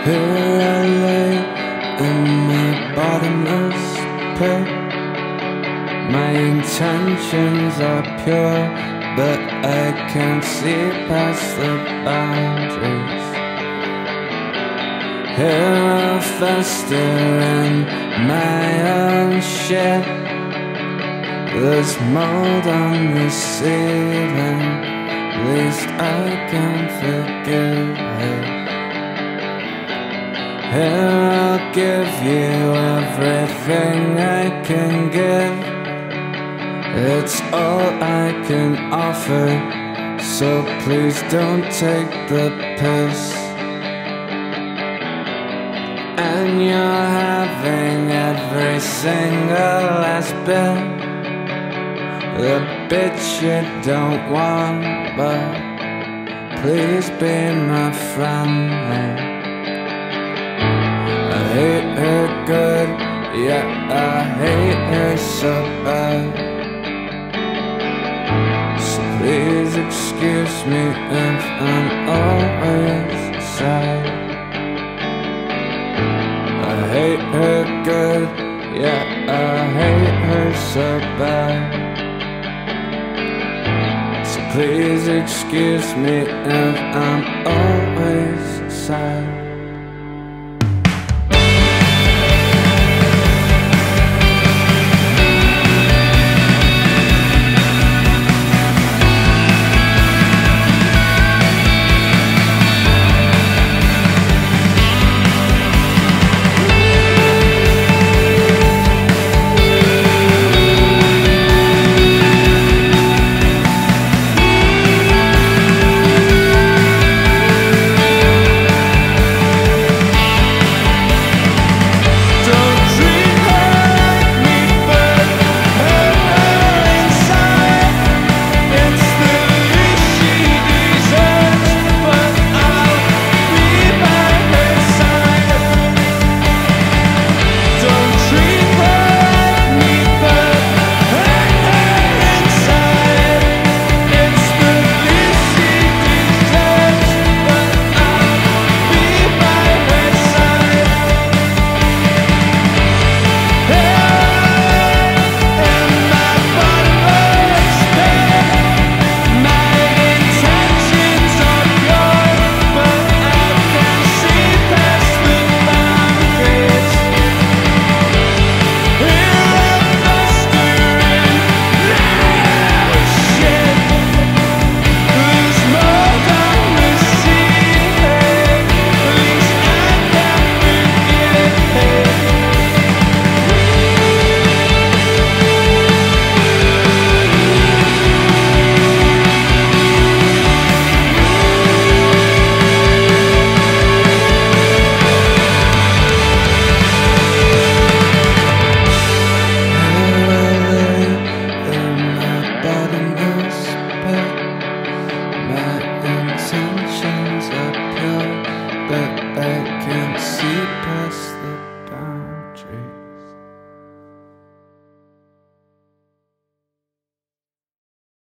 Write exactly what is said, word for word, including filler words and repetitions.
Here I lay in my bottomless pit. My intentions are pure, but I can't see past the boundaries. Here I fester in my own shit. There's mold on the ceiling, least I can forgive it. Here I'll give you everything I can give. It's all I can offer, so please don't take the piss. And you're having every single last bit, the bit you don't want, but please be my friend. I hate her good, yeah, I hate her so bad. So please excuse me if I'm always sad. I hate her good, yeah, I hate her so bad. So please excuse me if I'm always sad.